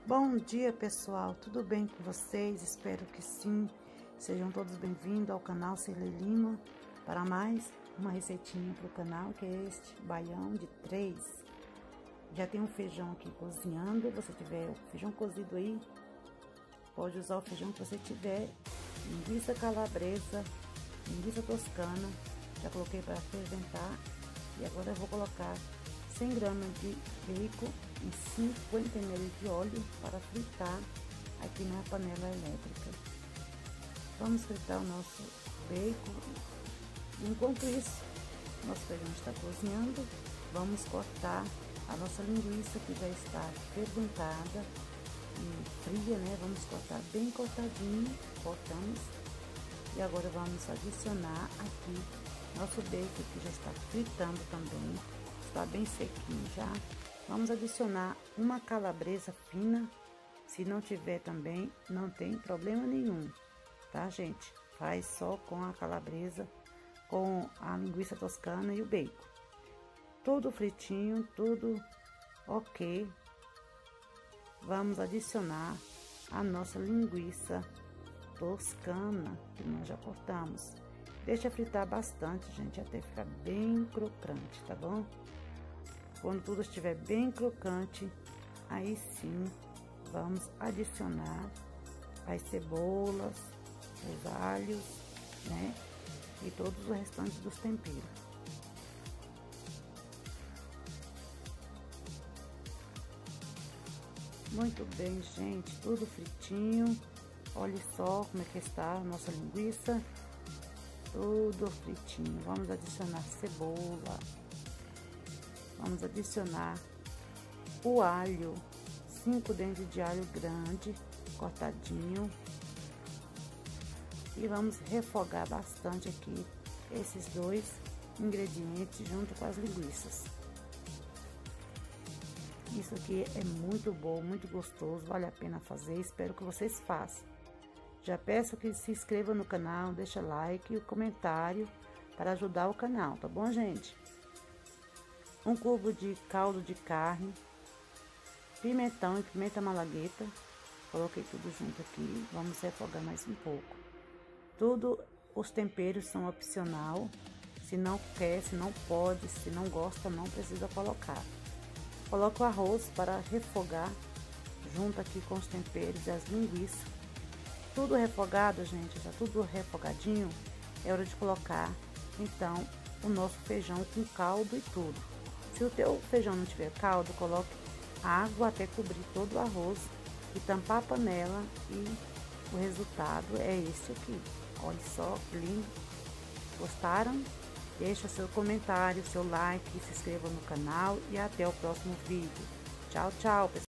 Bom dia, pessoal, tudo bem com vocês? Espero que sim. Sejam todos bem-vindos ao canal Cirlei Lima para mais uma receitinha para o canal, que é este baião de 3. Já tem um feijão aqui cozinhando. Se você tiver o feijão cozido aí, pode usar o feijão que você tiver. Linguiça calabresa, linguiça toscana, já coloquei para ferventar. E agora eu vou colocar 100 gramas de bacon e 50 ml de óleo para fritar aqui na panela elétrica. Vamos fritar o nosso bacon. Enquanto isso, nosso feijão está cozinhando, vamos cortar a nossa linguiça que já está ferventada e fria, né? Vamos cortar bem cortadinho, cortamos. E agora vamos adicionar aqui nosso bacon que já está fritando também. Está bem sequinho já. Vamos adicionar uma calabresa fina. Se não tiver também, não tem problema nenhum, tá, gente? Faz só com a calabresa, com a linguiça toscana e o bacon. Tudo fritinho, tudo ok. Vamos adicionar a nossa linguiça toscana que nós já cortamos. Deixa fritar bastante, gente, até ficar bem crocante, tá bom? Quando tudo estiver bem crocante, aí sim vamos adicionar as cebolas, os alhos, né? E todos os restantes dos temperos. Muito bem, gente, tudo fritinho. Olha só como é que está a nossa linguiça. Tudo fritinho. Vamos adicionar cebola. Vamos adicionar o alho, 5 dentes de alho grande, cortadinho. E vamos refogar bastante aqui esses dois ingredientes junto com as linguiças. Isso aqui é muito bom, muito gostoso, vale a pena fazer, espero que vocês façam. Já peço que se inscreva no canal, deixa like e o comentário para ajudar o canal, tá bom, gente? 1 cubo de caldo de carne, pimentão e pimenta malagueta, coloquei tudo junto aqui, vamos refogar mais um pouco. Tudo, os temperos são opcional, se não quer, se não pode, se não gosta, não precisa colocar. Coloco o arroz para refogar junto aqui com os temperos e as linguiças. Tudo refogado, gente, já tudo refogadinho, é hora de colocar, então, o nosso feijão com caldo e tudo. Se o teu feijão não tiver caldo, coloque água até cobrir todo o arroz e tampar a panela e o resultado é esse aqui. Olha só que lindo. Gostaram? Deixa seu comentário, seu like, se inscreva no canal e até o próximo vídeo. Tchau, tchau, pessoal.